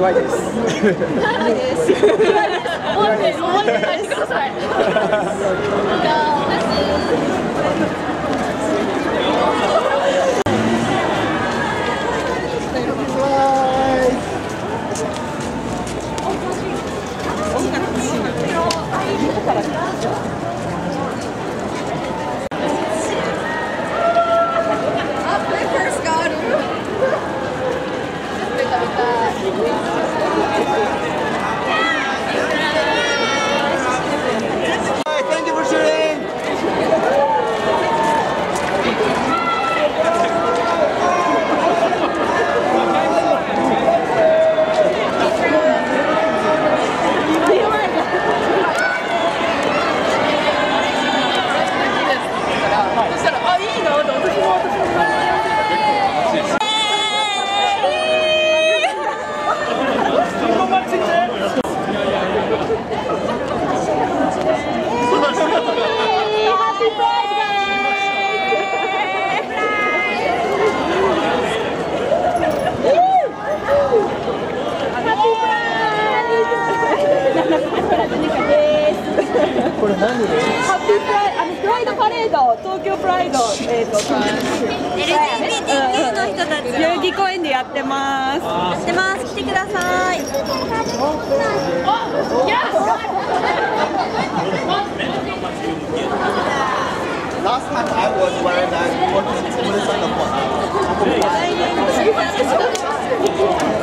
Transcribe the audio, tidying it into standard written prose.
祝いです。 祝いです。覚えて帰ってください。 Thank you for shooting. これ何で？ ハッピープライド、プライドパレード、東京プライド、 LGBT の人たち代々木公園でやってます。 やってます。来てください。 Last time I was wearing that, what is on the